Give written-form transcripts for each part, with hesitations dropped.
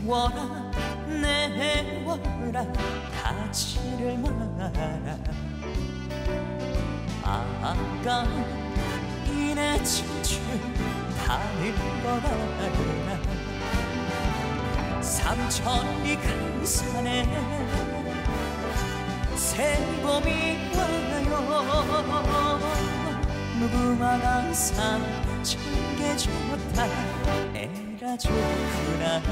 세워라 내워라 가지를 마라. 아까이내 춤추 다 늙어가라. 삼천리 강산에 새봄이 와요. 무궁화가 삼천개 좋다 에라 좋구나.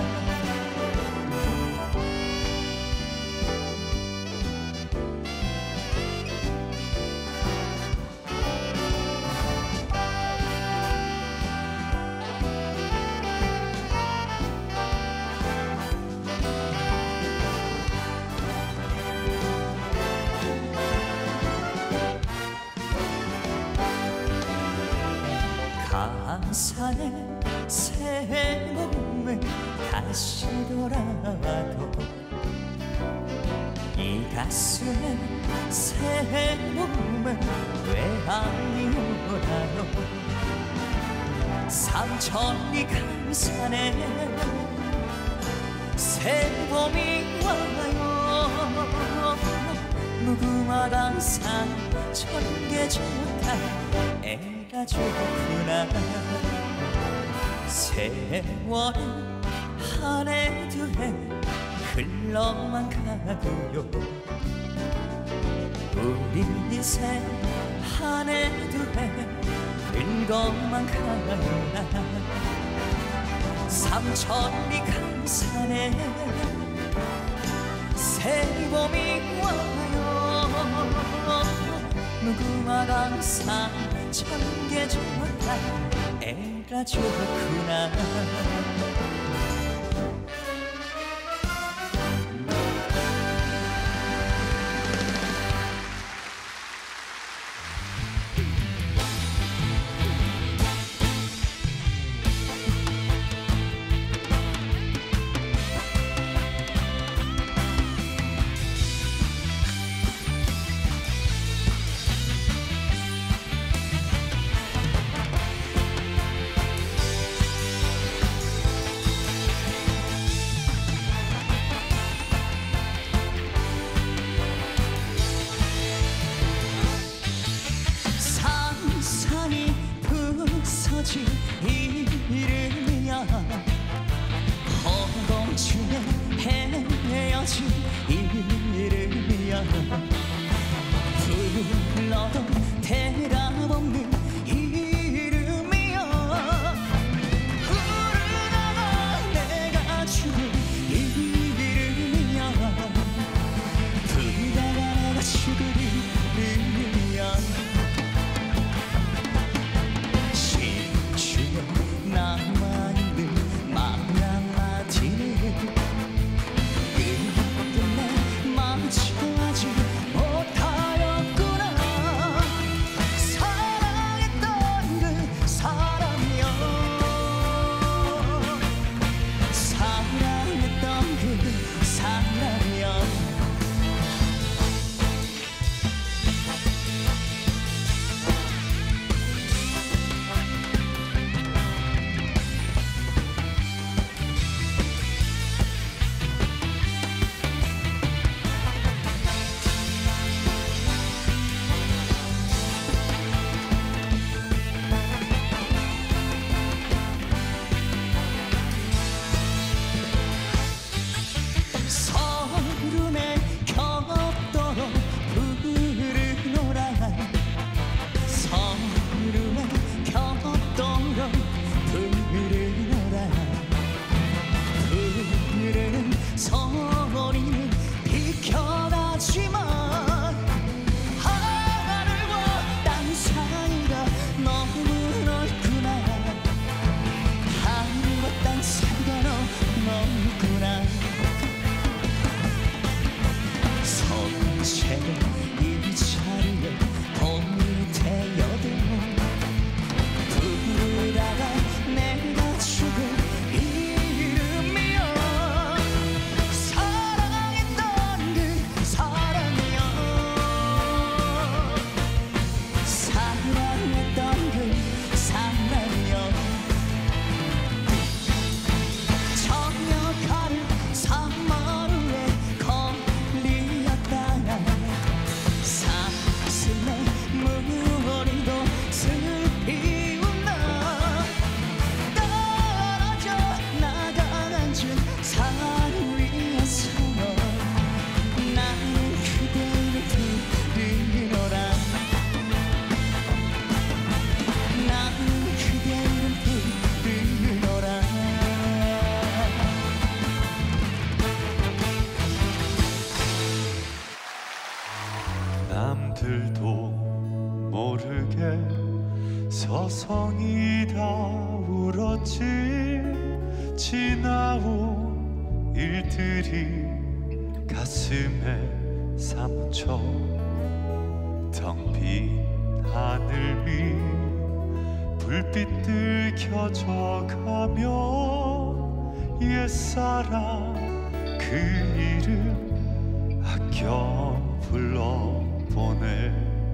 강산에 새 몸을 다시 돌아와도 이 가슴에 새 몸을 왜 아니오라요. 삼천리 강산에 새 봄이 와요. 무궁화가 삼천개 좋다 에라 좋구나. 세월은 한 해 두 해 흘러만 가도요. 우리 인생 한 해 두 해 늙어만 가나. 삼천리 강산에 새봄이 와요. 무궁화가 삼천개 좋다 에라 좋구나. 이름이야 허공중에 헤어진 이름이야. 불러도 대답 없는 이름이야. 부르다가 내가 죽을 이름이야. 부르다가 내가 죽을 이름이야. 남아있는 말 한마디는 끝내 마주하지 못하였구나. 부러질 지나온 일들이 가슴에 사무쳐 텅 빈 하늘 위 불빛들 켜져가며 옛사랑 그 이름 아껴 불러보내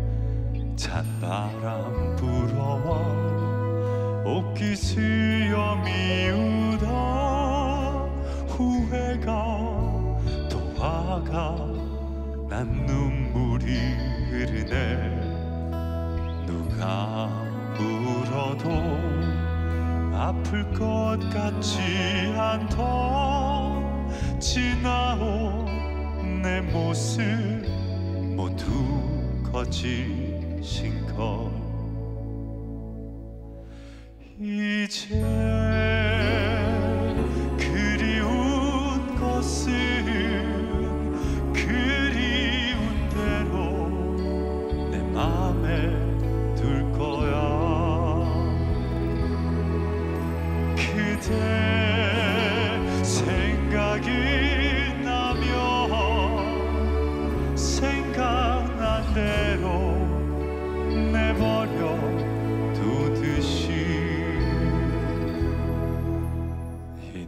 찬바람 불어와 옷깃을 여미우다 후회가 또 화가 난 눈물이 흐르네 누가 울어도 아플 것 같지 않던 지나온 내 모습 모두 거짓인 것 이제 그리운 것은 그리운 대로 내 맘에 둘 거야 그대 생각이 나면 생각난 대로 내버려 두듯이 흰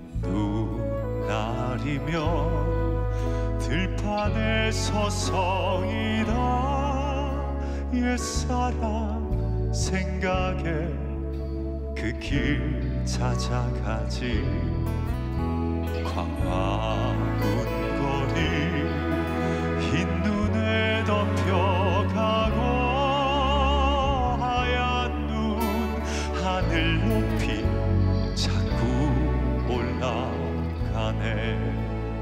눈날이면 들판에 서성이다 옛사랑 생각에 그 길 찾아가지 광화문 거리 흰 눈에 덮여가고 하얀 눈 하늘 높이 자꾸 올라가네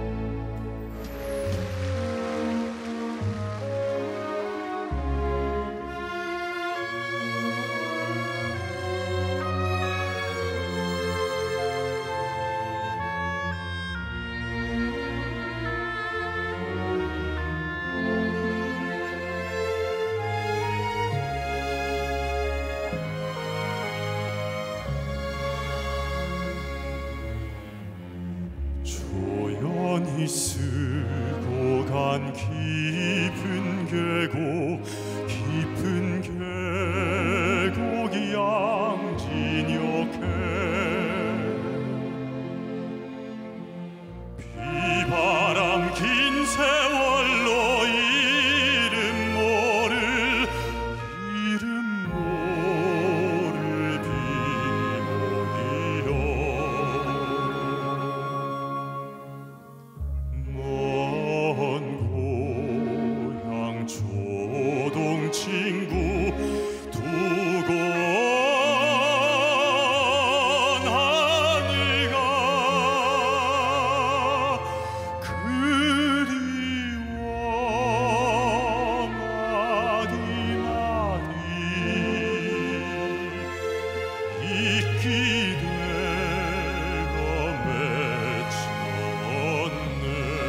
조연히 쓰고 간 깊은 계곡 깊은 계곡이 양진역해 비바람 긴 세월로 이름 모를 친구 두고 하늘 가 그리워 마디 마디 잊기 되어 맺혔네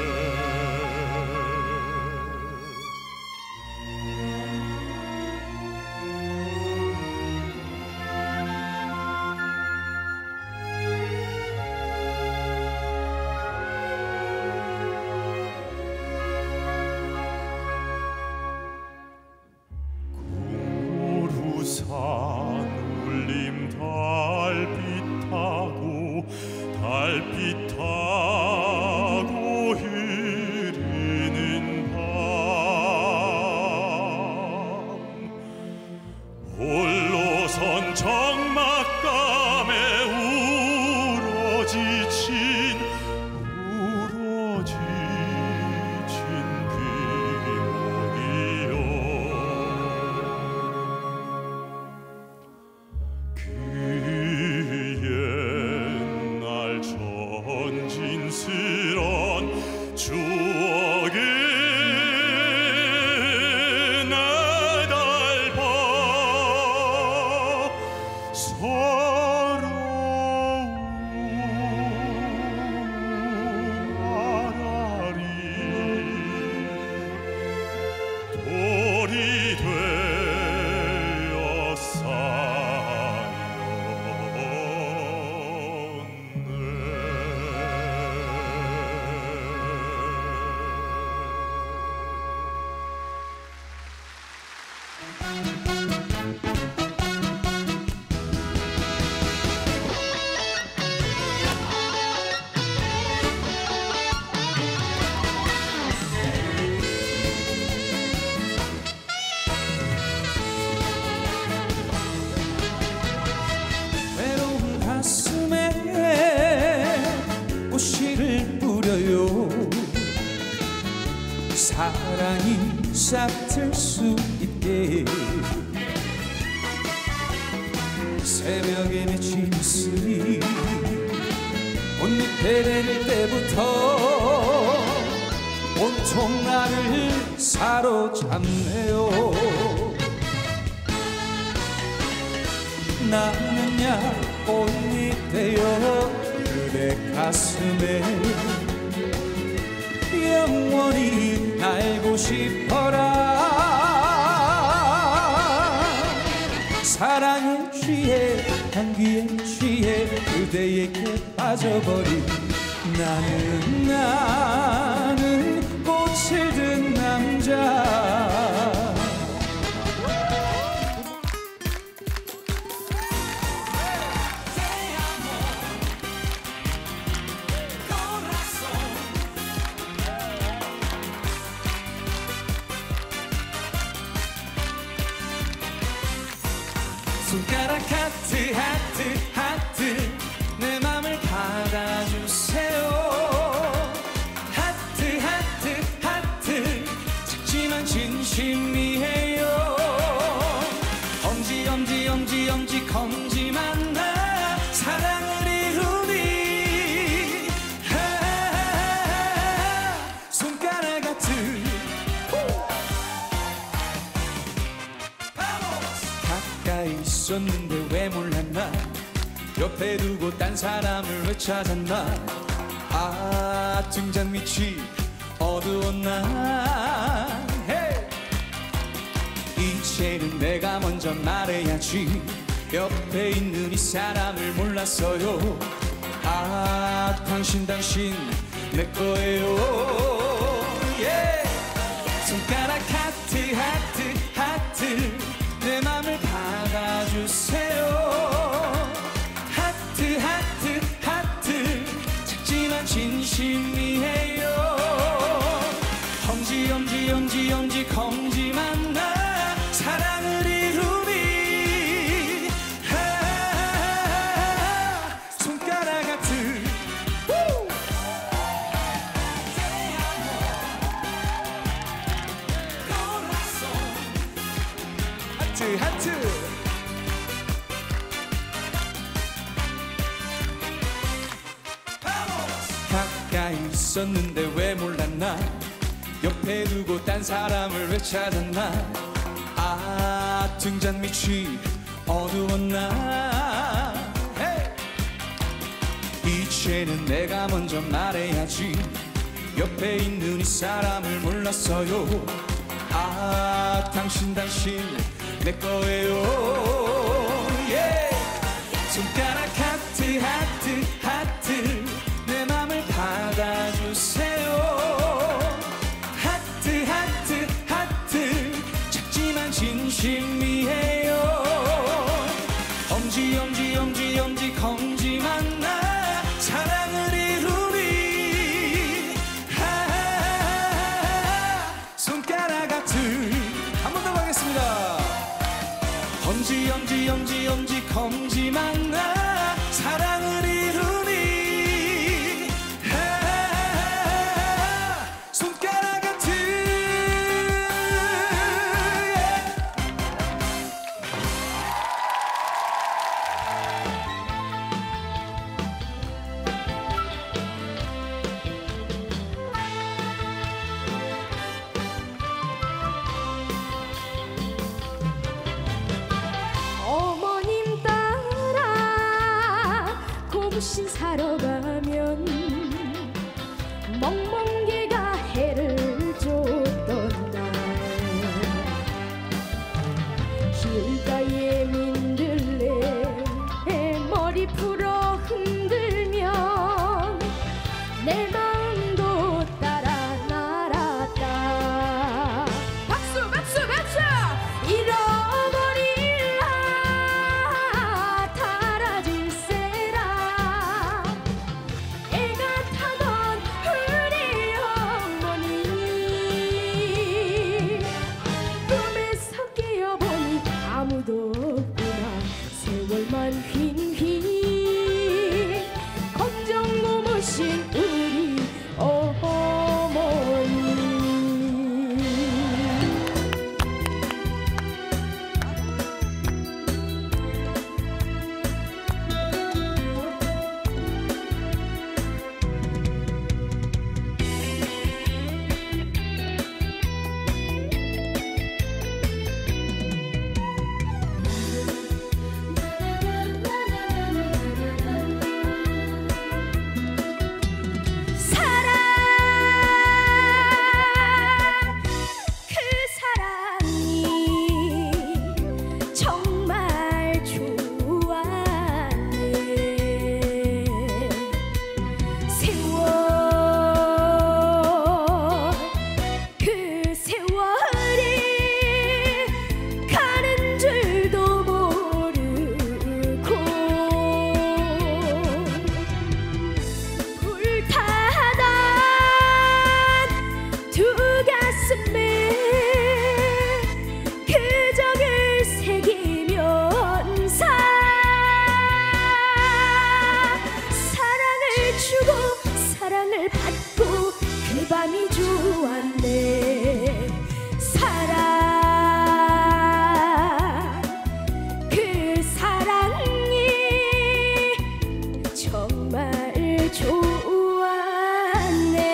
산 울림 달빛 타고 흐르는 밤 홀로선 적막감에 울어 지친 그 옛날 전 사랑이 싹틀 수 있게 새벽에 맺힌 이슬이 꽃잎에 내릴 때부터 온통 나를 사로잡네요. 나는야 꽃잎 되어 그대 가슴에 영원히 날고 싶어라. 사랑에 취해 향기에 취해 그대에게 빠져버린 나는 꽃을 든 남자. 손가락 하트 하트 하트 내 맘을 받아주세요. 하트 하트 하트 작지만 진심이에요. 엄지 엄지 엄지 엄지 검지 만나 사랑을 이루니 손가락 하트 가까이 있었는데 왜 몰랐나. 옆에 두고 딴 사람을 왜 찾았나. 아 등잔 밑이 어두웠나. hey! 이제는 내가 먼저 말해야지. 옆에 있는 이 사람을 몰랐어요. 아 당신 내 거예요. yeah! 손가락 하트 하트 하트 내 맘을 받아주세요. 하트 하트 하트 작지만 진심이에요. 엄지 엄지 엄지 엄지 검지 만나 사랑을 이루니 손가락 하트 하트 하트. 가까이 있었는데 왜 몰랐나. 옆에 두고 딴 사람을 왜 찾았나. 아 등잔 밑이 어두웠나. hey! 이제는 내가 먼저 말해야지. 옆에 있는 이 사람을 몰랐어요. 아 당신 내 거예요. yeah! 손가락 하트 하트 하트 내 맘을 받아주세요. 하트 하트 하트 작지만 진심이에요. 엄지 엄지 엄지 엄지 검지 만나 사랑을 이루니 손가락 하트 한 번 더 가겠습니다. 엄지 엄지 엄지 엄지 검지 만나 사랑을 이루니 손가락 같은 어머님 따라 고무신 사러 가면 멍멍개가 해를 줬던 날 길가에 민들레 머리 풀어 흔들면 내 마음도 따라 날았다. 박수 박수 박수. 잃어버릴라 달아줄세라 애가 타던 우리 어머니 꿈에서 깨어보니 아무도 없구나. 세월만 휙휙 걱정 고무신 우리 마음을 받고 그 밤이 좋았네. 사랑 그 사랑이 정말 좋았네.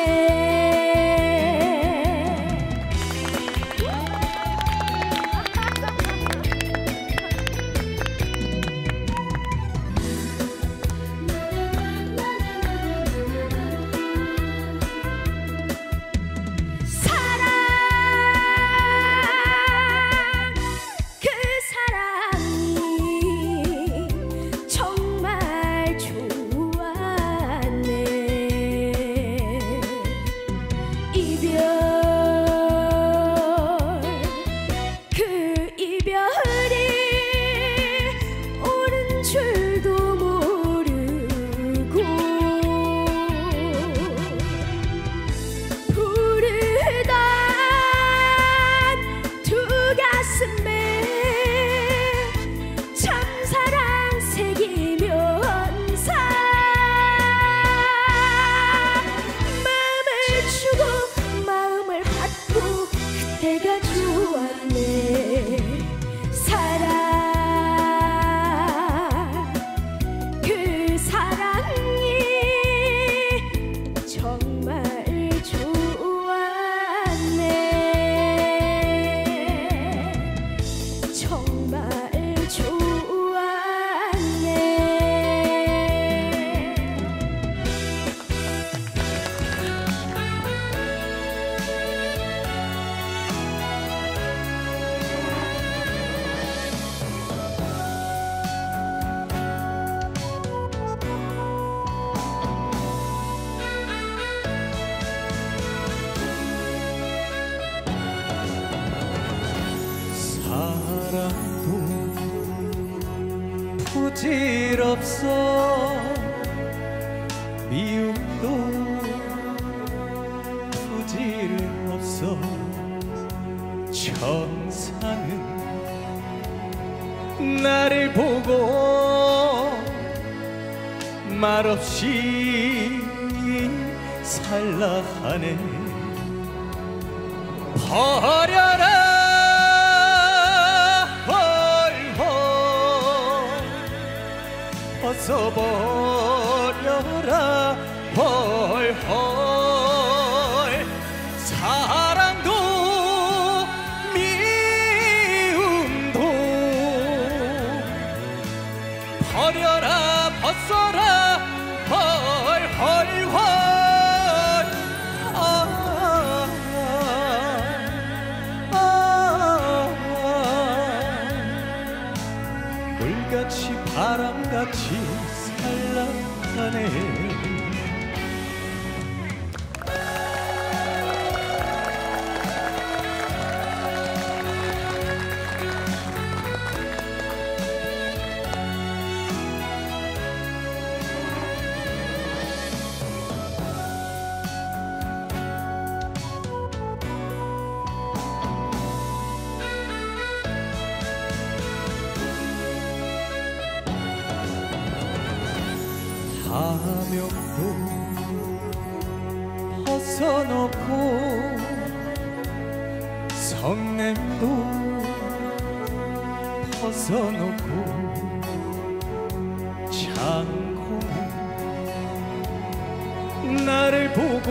줄도 모르고 부르던 두 가슴에 참사랑 새기면서 마음을 주고 마음을 받고 그때가 좋았네. 사랑 그 사랑이 정말 좋았네. 정말 좋았네. 사랑도 부질없어 미움도 부질없어 천사는 나를 보고 말없이 살라 하네. 버려라 벗어버려라 헐헐. 사랑도 미움도 버려라 벗어라 헐헐헐. 물같이 바람같이 살라가네. 사명도 벗어놓고 성냄도 벗어놓고 창고는 나를 보고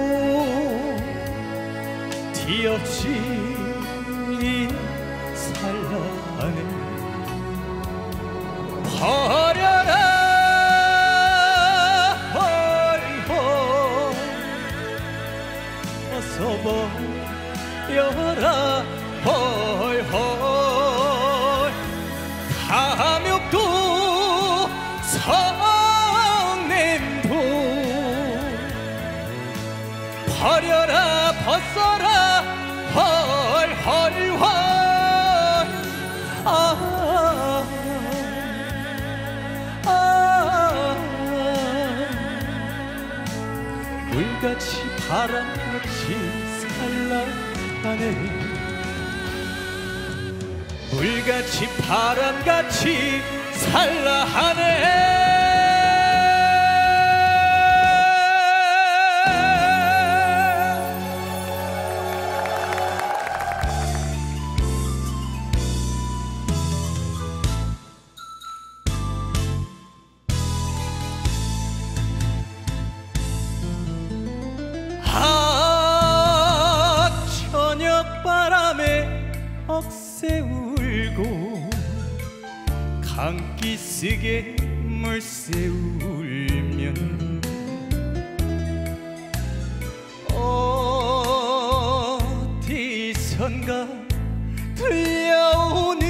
뒤없이 살라 하네. 버려라 벗어버려라 헐헐. 탐욕도 성냄도 버려라 벗어라 헐헐헐. 물같이 바람같이 살라가네. 물같이 바람같이 살라하네. 밤새 울고 강기 쓰게 물새 울면 어디선가 들려오는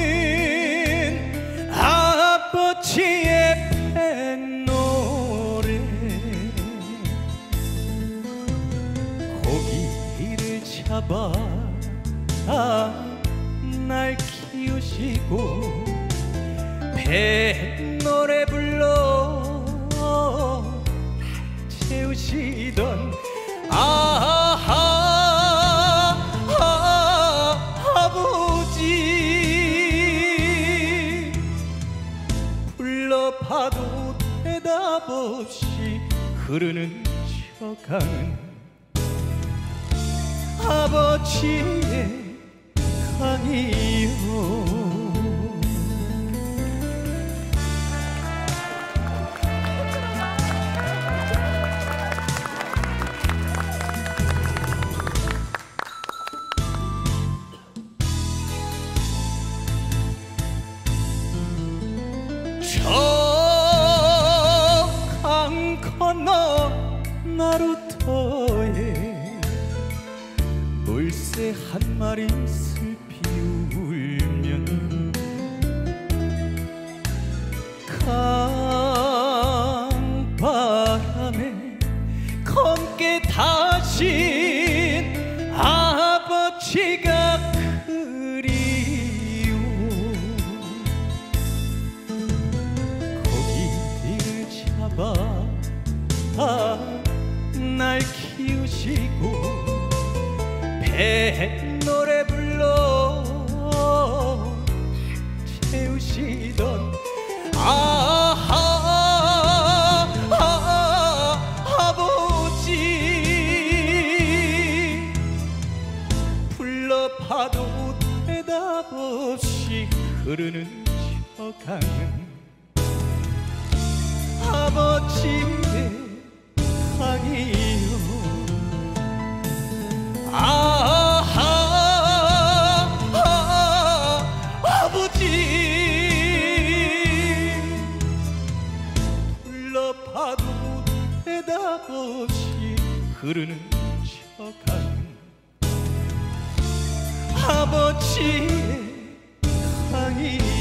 아버지의 뱃노래 고기를 잡아 날 키우시고 뱃노래 불러 채우시던 아버지 불러봐도 대답 없이 흐르는 저 강은 아버지의 강이요. 저 강 건너 나루터에 물새 한 마리 슬피 울면 강바람에 검게 타신 아버지가 그리워. 고기를 잡아 날 키우시고 뱃노래 불러 채우시던 아버지 불러봐도 대답 없이 흐르는 저 강은 아버지의 강이요. 아버지 불러봐도 대답 없이 흐르는 저 강은 아버지의 강이